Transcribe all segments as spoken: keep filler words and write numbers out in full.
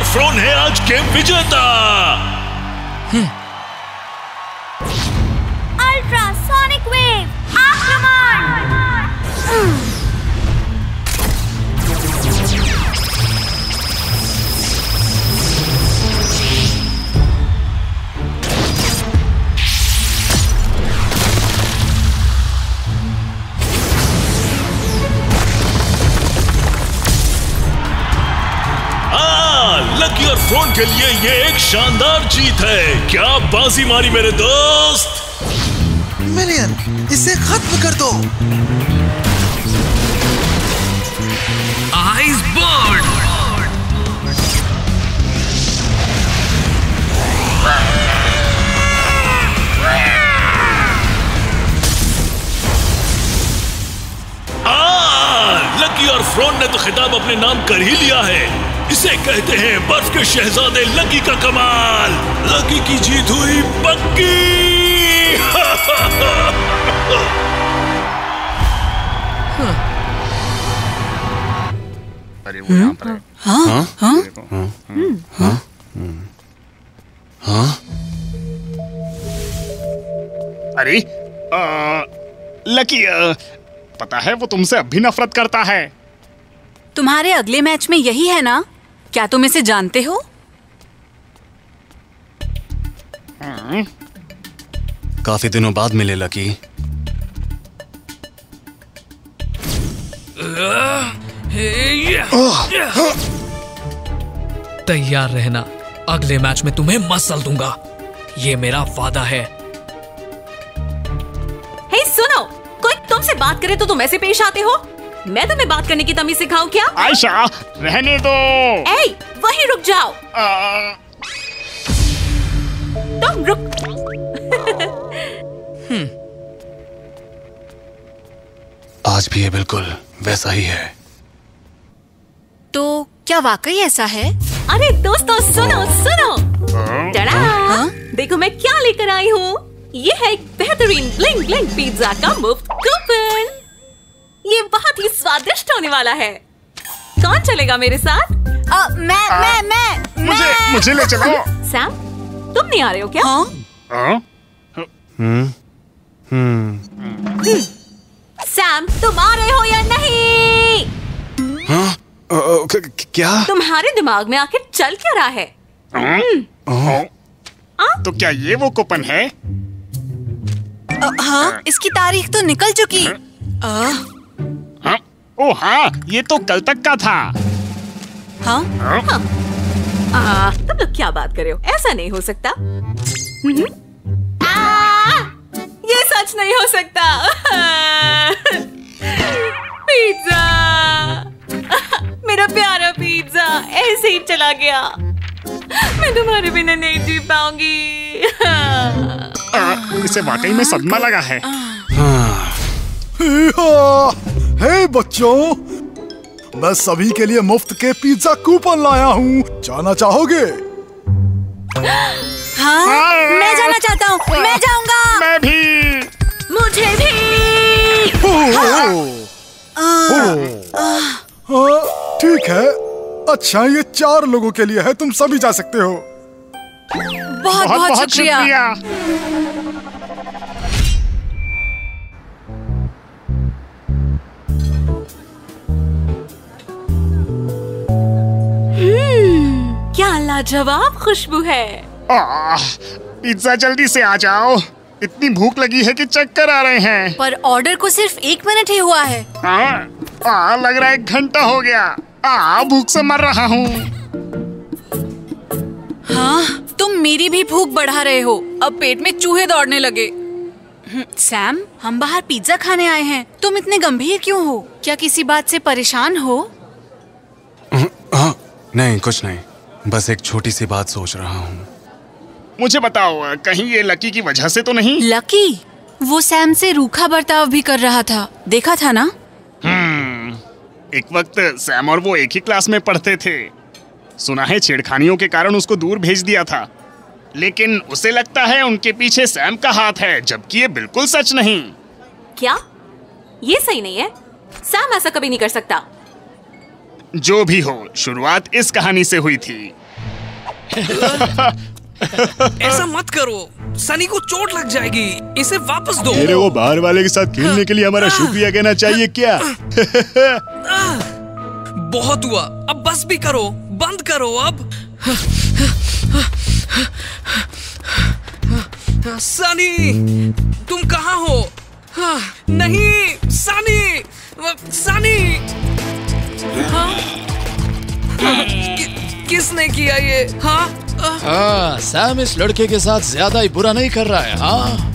Prone है आज game विजेता। अल्ट्रासोनिक वेव आक्रमण। लकी और फ्रोन के लिए ये एक शानदार जीत है। क्या बाजी मारी मेरे दोस्त। मिलियन, इसे खत्म कर दो। Ice bird. आ, लकी और फ्रोन ने तो खिताब अपने नाम कर ही लिया है। इसे कहते हैं बर्फ के शहजादे लकी का कमाल। लकी की जीत हुई पक्की। अरे वो यहाँ पर है। हाँ हाँ हाँ हाँ हाँ। अरे लकी, पता है वो तुमसे अब भी नफरत करता है। तुम्हारे अगले मैच में यही है ना? क्या तुम इसे जानते हो? काफी दिनों बाद मिले लकी। तैयार रहना, अगले मैच में तुम्हें मसल दूंगा, ये मेरा वादा है। हे सुनो, कोई तुमसे बात करे तो तुम ऐसे पेश आते हो? मैं तुम्हें बात करने की तमीज सिखाऊं क्या? आयशा, रहने दो। ए, वहीं रुक जाओ। आ... तुम रुक। आज भी ये बिल्कुल वैसा ही है। तो क्या वाकई ऐसा है? अरे दोस्तों सुनो सुनो। हाँ? देखो मैं क्या लेकर आई हूँ। ये है एक बेहतरीन ब्लिंग ब्लिंग पिज्जा का मुफ्त कूपन। ये बहुत ही स्वादिष्ट होने वाला है। कौन चलेगा मेरे साथ? आ, मैं आ, मैं मैं मुझे मैं। मुझे ले चलो। सैम, तुम नहीं आ रहे हो क्या? हाँ? हाँ? हम्म हम्म सैम, तुम आ रहे हो या नहीं? हाँ? आ, आ, क्या? तुम्हारे दिमाग में आखिर चल क्या रहा है? हाँ? तो क्या ये वो कूपन है? आ, हाँ, इसकी तारीख तो निकल चुकी। आ, हाँ? ओ हाँ, ये तो कल तक का था। हाँ? हाँ? हाँ। आ, तुम लोग क्या बात कर रहे हो? ऐसा नहीं हो सकता। आ, ये सच नहीं हो सकता। पिज्जा, मेरा प्यारा पिज्जा ऐसे ही चला गया। मैं तुम्हारे बिना नहीं जी पाऊंगी। आ, इसे वाकई में सदमा लगा है। हे बच्चों, मैं सभी के लिए मुफ्त के पिज्जा कूपन लाया हूँ। जाना चाहोगे? हाँ, मैं जाना चाहता हूँ। मैं जाऊंगा। मैं भी। मुझे भी। हाँ, ठीक है। अच्छा, ये चार लोगों के लिए है, तुम सभी जा सकते हो। बहुत बहुत, बहुत शुक्रिया, शुक्रिया। हम्म, क्या लाजवाब खुशबू है। आ, पिज्जा जल्दी से आ जाओ, इतनी भूख लगी है कि चक्कर आ रहे हैं। पर ऑर्डर को सिर्फ एक मिनट ही हुआ है। हाँ, आ, लग रहा है एक घंटा हो गया। आ, भूख से मर रहा हूँ। हाँ, तुम मेरी भी भूख बढ़ा रहे हो। अब पेट में चूहे दौड़ने लगे। सैम, हम बाहर पिज्जा खाने आए हैं। तुम इतने गंभीर क्यों हो? क्या किसी बात से परेशान हो? हाँ, नहीं कुछ नहीं, बस एक छोटी सी बात सोच रहा हूँ। मुझे बताओ, कहीं ये लकी की वजह से तो नहीं? लकी? वो सैम से रूखा बर्ताव भी कर रहा था, देखा था ना? हम्म, एक वक्त सैम और वो एक ही क्लास में पढ़ते थे। सुना है छेड़खानियों के कारण उसको दूर भेज दिया था, लेकिन उसे लगता है उनके पीछे सैम का हाथ है, जबकि ये बिल्कुल सच नहीं। क्या? ये सही नहीं है। सैम ऐसा कभी नहीं कर सकता। जो भी हो, शुरुआत इस कहानी से हुई थी। ऐसा मत करो, सनी को चोट लग जाएगी। इसे वापस दो। मेरे वो बाहर वाले के साथ खेलने के लिए हमारा शुक्रिया कहना चाहिए क्या? बहुत हुआ, अब बस भी करो, बंद करो अब। सनी, तुम कहाँ हो? नहीं, सनी, सनी। हाँ? कि, किसने किया ये? हाँ? हाँ, सैम इस लड़के के साथ ज्यादा ही बुरा नहीं कर रहा है। हाँ?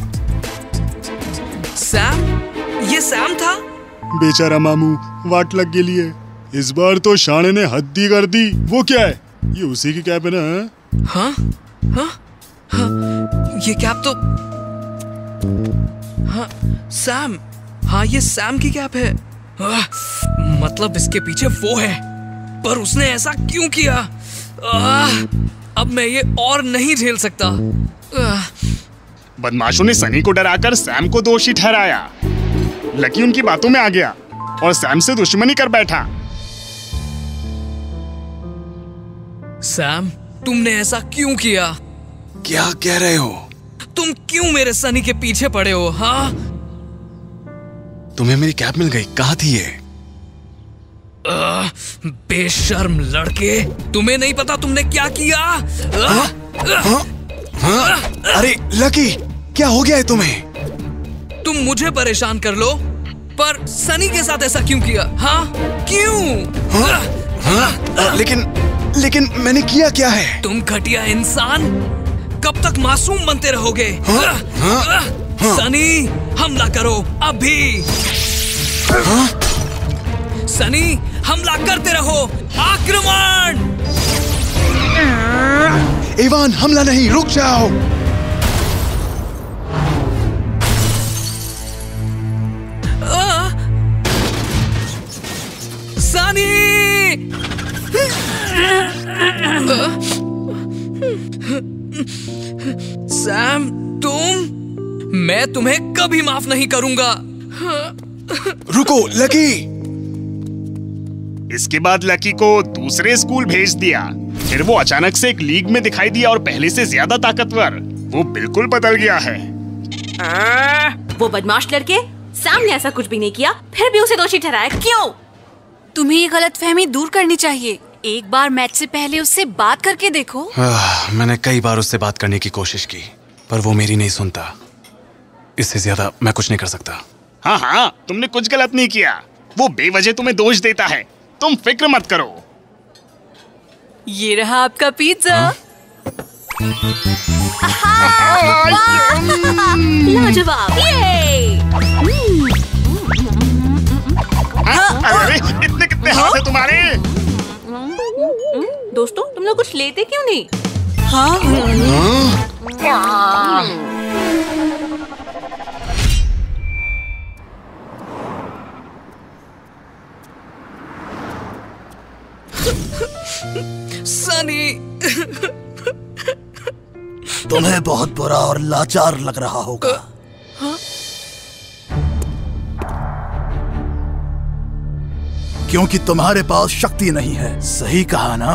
सैम? ये सैम था? बेचारा मामू, वाट लग के लिए। इस बार तो शाने ने हद्दी कर दी। वो क्या है? ये उसी की कैप है ना? हाँ? हाँ? हाँ? ये कैप तो हाँ, सैम। हाँ, ये सैम की कैप है। आ, मतलब इसके पीछे वो है, पर उसने ऐसा क्यों किया? आ, अब मैं ये और नहीं झेल सकता। आ, बदमाशों ने सनी को डराकर सैम को दोषी ठहराया। लकी उनकी बातों में आ गया और सैम से दुश्मनी कर बैठा। सैम, तुमने ऐसा क्यों किया? क्या कह रहे हो? तुम क्यों मेरे सनी के पीछे पड़े हो? हाँ? तुम्हें मेरी कैप मिल गई। कहाँ थी ये? आ, बेशर्म लड़के, तुम्हें नहीं पता तुमने क्या किया? आ, हाँ? हाँ? अरे लकी, क्या हो गया है तुम्हें? तुम मुझे परेशान कर लो, पर सनी के साथ ऐसा क्यों किया? हाँ? क्यों? हाँ? हाँ? आ, लेकिन लेकिन मैंने किया क्या है? तुम घटिया इंसान, कब तक मासूम बनते रहोगे? हाँ? हाँ? हाँ? सनी, हमला करो अभी। हाँ? सनी, हमला करते रहो। आक्रमण! इवान, हमला नहीं, रुक जाओ। आ, सनी! सैम, तुम? मैं तुम्हें कभी माफ नहीं करूंगा। रुको लकी। इसके बाद लकी को दूसरे स्कूल भेज दिया। फिर वो अचानक से एक लीग में दिखाई दिया और पहले से ज्यादा ताकतवर। वो बिल्कुल बदल गया है। आ, वो बदमाश लड़के, सैम ने ऐसा कुछ भी नहीं किया, फिर भी उसे दोषी ठहराया। क्यों? तुम्हें ये गलतफहमी दूर करनी चाहिए। एक बार मैच से पहले उससे बात करके देखो। आ, मैंने कई बार उससे बात करने की कोशिश की, पर वो मेरी नहीं सुनता। इससे ज्यादा मैं कुछ नहीं कर सकता। हाँ हाँ, तुमने कुछ गलत नहीं किया। वो बेवजह तुम्हें दोष देता है। तुम फिक्र मत करो। ये रहा आपका पिज्जा। लाजवाब! ये! अरे इतने कितने हाथ हैं तुम्हारे? दोस्तों, तुम लोग कुछ लेते क्यों नहीं? हाँ? सनी, तुम्हें बहुत बुरा और लाचार लग रहा होगा। हाँ? क्योंकि तुम्हारे पास शक्ति नहीं है। सही कहा ना?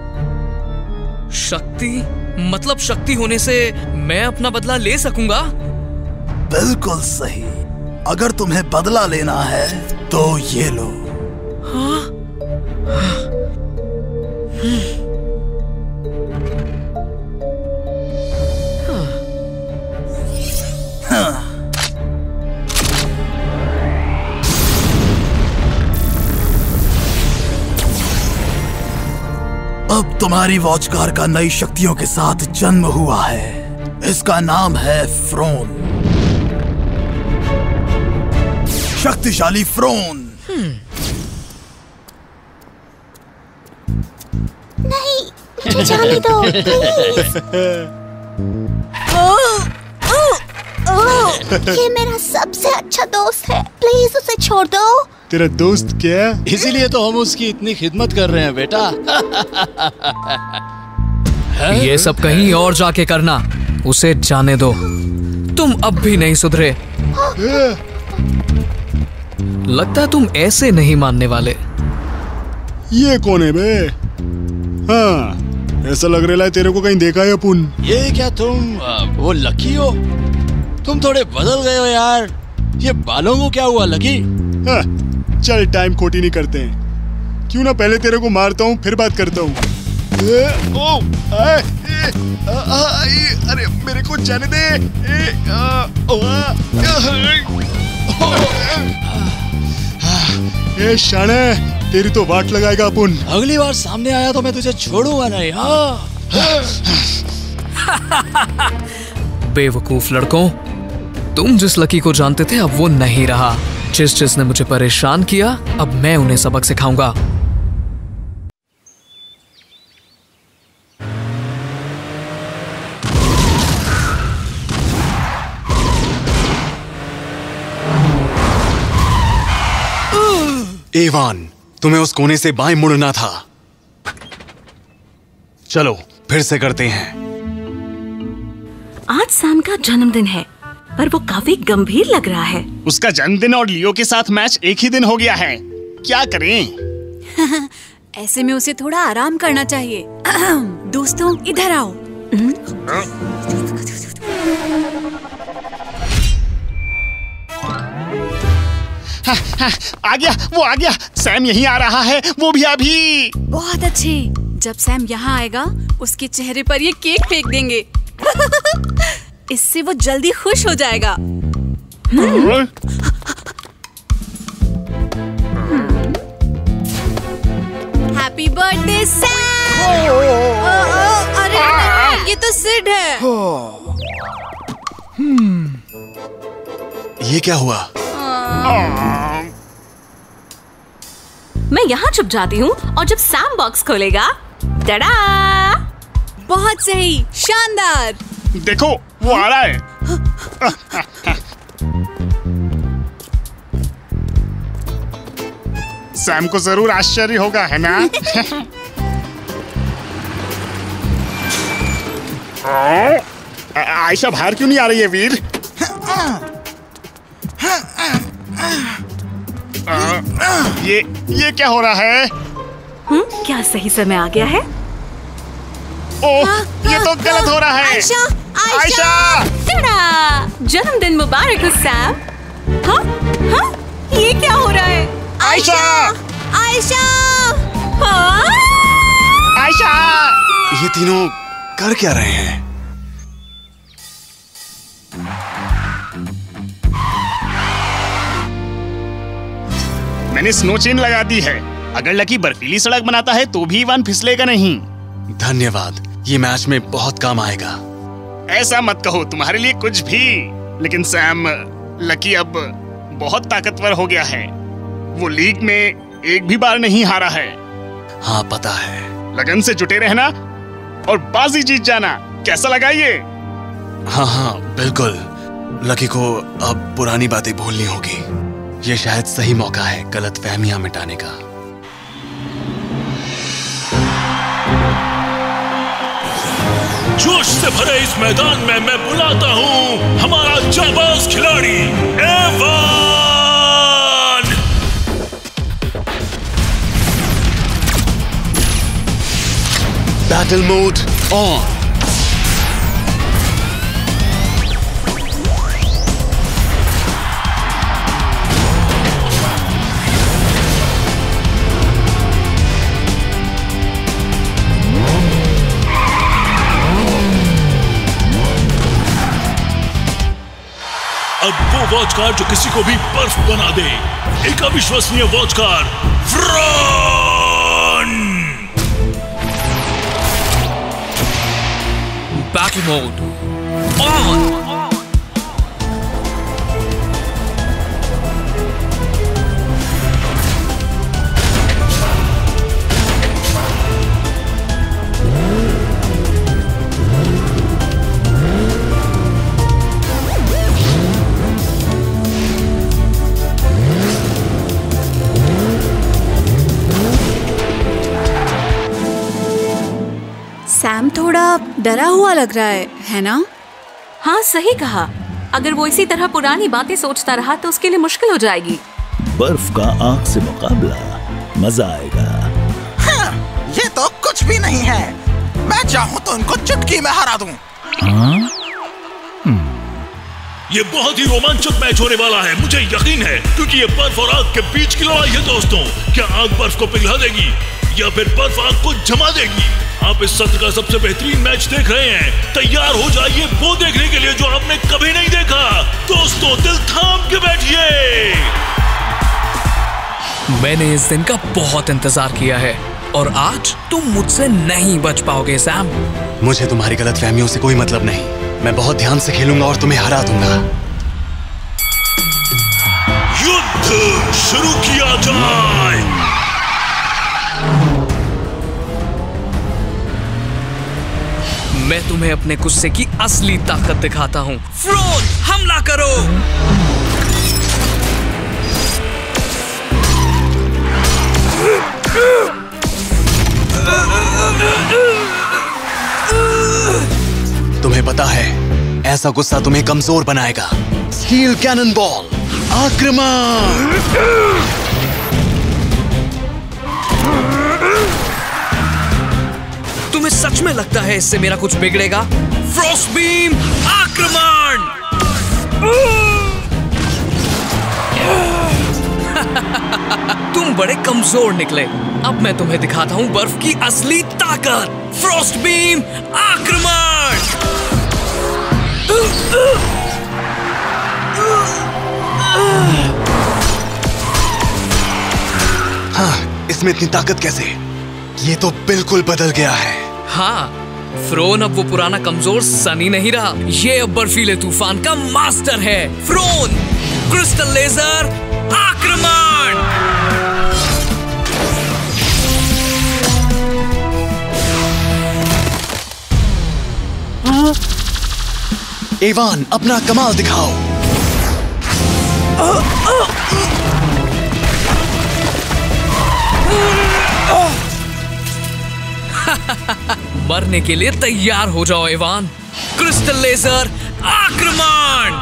शक्ति? मतलब शक्ति होने से मैं अपना बदला ले सकूंगा? बिल्कुल सही। अगर तुम्हें बदला लेना है तो ये लो। हाँ? हाँ। अब तुम्हारी वॉच कार का नई शक्तियों के साथ जन्म हुआ है। इसका नाम है फ्रोन, शक्तिशाली फ्रोन। नहीं, मुझे जाने दो प्लीज। ये मेरा सबसे अच्छा दोस्त है, प्लीज उसे छोड़ दो। तेरा दोस्त क्या? इसीलिए तो हम उसकी इतनी खिदमत कर रहे हैं बेटा। ये सब कहीं और जाके करना, उसे जाने दो। तुम अब भी नहीं सुधरे। लगता है तुम ऐसे नहीं मानने वाले। ये कौन है बे? हाँ, ऐसा लग रहा है तेरे को कहीं देखा है अपुन। ये क्या तुम आ, वो लकी हो? तुम थोड़े बदल गए हो यार। ये बालों को क्या हुआ लकी? हाँ, चल टाइम खोटी नहीं करते हैं। क्यों ना पहले तेरे को मारता हूँ फिर बात करता हूँ। अरे मेरे को जाने दे। ए, आ, आ, ए शाने, तेरी तो वाट लगाएगा अपुन। अगली बार सामने आया तो मैं तुझे छोड़ूंगा नहीं। हाँ। बेवकूफ लड़कों, तुम जिस लकी को जानते थे अब वो नहीं रहा। जिस जिसने मुझे परेशान किया अब मैं उन्हें सबक सिखाऊंगा। एवान, तुम्हें उस कोने से बाएं मुड़ना था। चलो फिर से करते हैं। आज सैम का जन्मदिन है, पर वो काफी गंभीर लग रहा है। उसका जन्मदिन और लियो के साथ मैच एक ही दिन हो गया है। क्या करें? ऐसे में उसे थोड़ा आराम करना चाहिए। दोस्तों इधर आओ। हा, हा, आ गया, वो आ गया। सैम यहीं आ रहा है, वो भी अभी। बहुत अच्छे। जब सैम यहाँ आएगा उसके चेहरे पर ये केक फेंक देंगे। इससे वो जल्दी खुश हो जाएगा। Happy birthday Sam. अरे ये तो सिड है। ये क्या हुआ? मैं यहाँ छुप जाती हूँ और जब सैम बॉक्स खोलेगा, टडा! बहुत सही, शानदार। देखो वो आ रहा है। सैम को जरूर आश्चर्य होगा, है ना? आयशा बाहर क्यों नहीं आ रही है वीर? ये ये क्या हो रहा है? हुँ? क्या सही समय आ गया है? ओह, ये तो गलत हो रहा है। आयशा, आयशा! टडा! जन्मदिन मुबारक हो सैम। हाँ? हाँ? ये क्या हो रहा है? आयशा! आयशा! हाँ? आयशा! ये तीनों कर क्या रहे हैं? मैंने स्नो चेन लगा दी है। अगर लकी बर्फीली सड़क बनाता है तो भी इवान फिसलेगा नहीं। धन्यवाद, ये मैच में बहुत काम आएगा। ऐसा मत कहो, तुम्हारे लिए कुछ भी। लेकिन सैम, लकी अब बहुत ताकतवर हो गया है। वो लीग में एक भी बार नहीं हारा है। हाँ पता है। लगन से जुटे रहना और बाजी जीत जाना। कैसा लगा ये? हाँ हाँ बिल्कुल। लकी को अब पुरानी बातें भूलनी होगी। ये शायद सही मौका है गलतफहमियां मिटाने का। जोश से भरे इस मैदान में मैं बुलाता हूं हमारा जाबाज खिलाड़ी एवान। Battle mode on. अब वो वॉच कार जो किसी को भी बर्फ बना दे। एक अविश्वसनीय वॉच कार व्रॉन। Battle mode on. सैम थोड़ा डरा हुआ लग रहा है, है ना? हाँ सही कहा। अगर वो इसी तरह पुरानी बातें सोचता रहा तो उसके लिए मुश्किल हो जाएगी। बर्फ का आग से मुकाबला, मजा आएगा। हाँ, ये तो कुछ भी नहीं है। मैं चाहूँ तो इनको चुटकी में हरा दूं। ये बहुत ही रोमांचक मैच होने वाला है, मुझे यकीन है, क्योंकि ये बर्फ और आग के बीच की लड़ाई है दोस्तों। क्या आग बर्फ को पिघला देगी या फिर बर्फ आग को जमा देगी? आप इस सत्र का सबसे बेहतरीन मैच देख रहे हैं। तैयार हो जाइए वो देखने के लिए जो आपने कभी नहीं देखा। दोस्तों, दिल थाम के बैठिए। मैंने इस दिन का बहुत इंतजार किया है और आज तुम मुझसे नहीं बच पाओगे सैम। मुझे तुम्हारी गलतफहमियों से कोई मतलब नहीं। मैं बहुत ध्यान से खेलूंगा और तुम्हें हरा दूंगा। युद्ध शुरू किया जाए। मैं तुम्हें अपने गुस्से की असली ताकत दिखाता हूँ। फ्रोन, हमला करो। तुम्हें पता है, ऐसा गुस्सा तुम्हें कमजोर बनाएगा। स्टील कैनन बॉल, आक्रमण! तुम्हें सच में लगता है इससे मेरा कुछ बिगड़ेगा? फ्रॉस्ट बीम, आक्रमण! तुम बड़े कमजोर निकले। अब मैं तुम्हें दिखाता हूँ बर्फ की असली ताकत। फ्रॉस्ट बीम, आक्रमण! हाँ, इसमें इतनी ताकत कैसे? ये तो बिल्कुल बदल गया है। हाँ, फ्रोन अब वो पुराना कमजोर सनी नहीं रहा। ये अब बर्फीले तूफान का मास्टर है। फ्रोन, क्रिस्टल लेजर, आक्रमण! एवान, अपना कमाल दिखाओ। मरने के लिए तैयार हो जाओ एवान। क्रिस्टल लेजर, आक्रमण!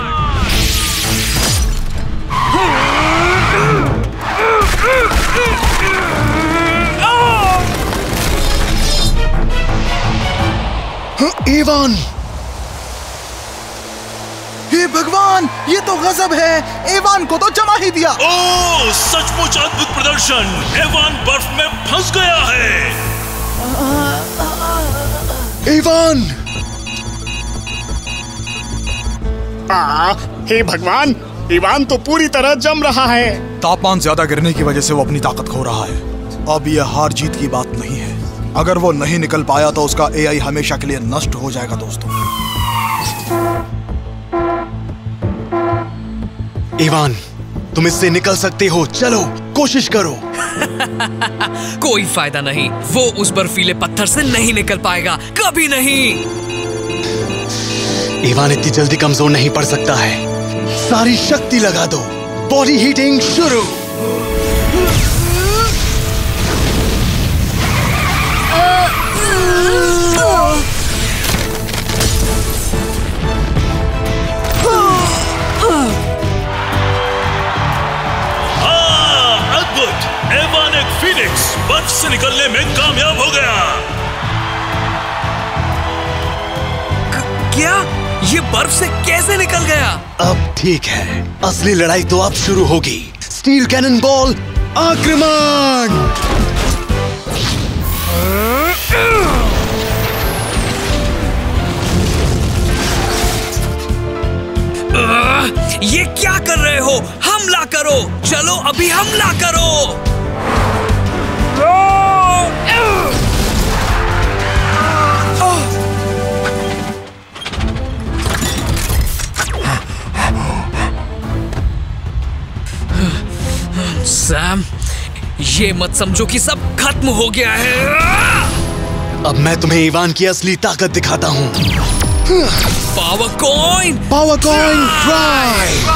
एवान! हे भगवान, ये तो गजब है। एवान को तो जमा ही दिया। ओह, सचमुच अद्भुत प्रदर्शन। एवान बर्फ में फंस गया है। एवान! आ, हे भगवान, एवान तो पूरी तरह जम रहा है। तापमान ज्यादा गिरने की वजह से वो अपनी ताकत खो रहा है। अब ये हार जीत की बात नहीं है। अगर वो नहीं निकल पाया तो उसका एआई हमेशा के लिए नष्ट हो जाएगा दोस्तों। एवान, तुम इससे निकल सकते हो। चलो, कोशिश करो। कोई फायदा नहीं। वो उस बर्फीले पत्थर से नहीं निकल पाएगा, कभी नहीं। एवान इतनी जल्दी कमजोर नहीं पड़ सकता है। सारी शक्ति लगा दो। बॉडी हीटिंग शुरू। एवान एक फीनिक्स बर्फ से निकलने में कामयाब हो गया। क्या? ये बर्फ से कैसे निकल गया? अब ठीक है, असली लड़ाई तो अब शुरू होगी। स्टील कैनन बॉल, आक्रमण! ये क्या कर रहे हो? हमला करो! चलो अभी हमला करो! सैम, ये मत समझो कि सब खत्म हो गया है। अब मैं तुम्हें इवान की असली ताकत दिखाता हूँ। Power coin! Power coin drive!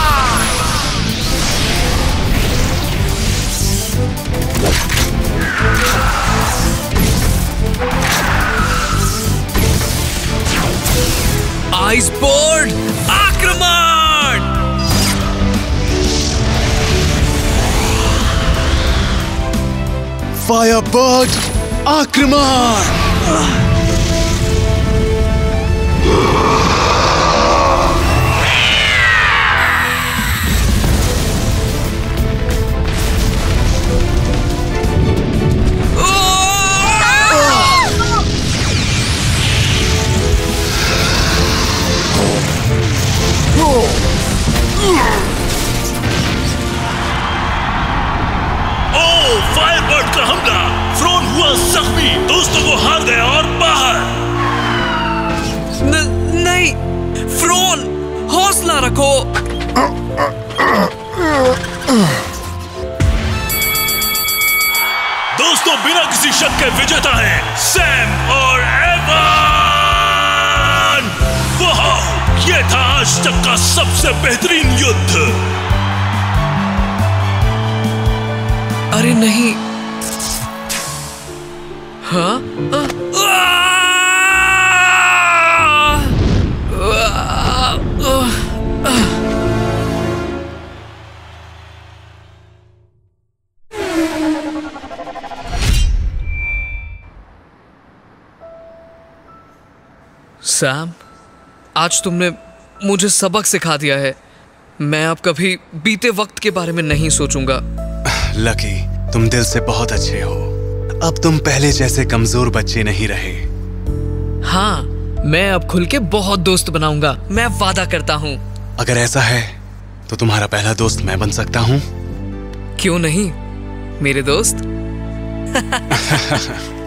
Ice board, आक्रमण! फायर बर्ड, आक्रमण! फायरबर्ड का हमला। फ्रोन हुआ जख्मी, दोस्तों को हार गया और बाहर। न, नहीं, फ्रोन, हौसला रखो। दोस्तों, बिना किसी शक के विजेता हैं सैम और एवान। वाह, ये था आज तक का सबसे बेहतरीन युद्ध। अरे नहीं। हाँ? आ, आ, आ, आ, आ। सैम, आज तुमने मुझे सबक सिखा दिया है। मैं अब कभी बीते वक्त के बारे में नहीं सोचूंगा। लकी, तुम दिल से बहुत अच्छे हो। अब तुम पहले जैसे कमजोर बच्चे नहीं रहे। हाँ, मैं अब खुल के बहुत दोस्त बनाऊंगा। मैं वादा करता हूँ। अगर ऐसा है तो तुम्हारा पहला दोस्त मैं बन सकता हूँ। क्यों नहीं, मेरे दोस्त।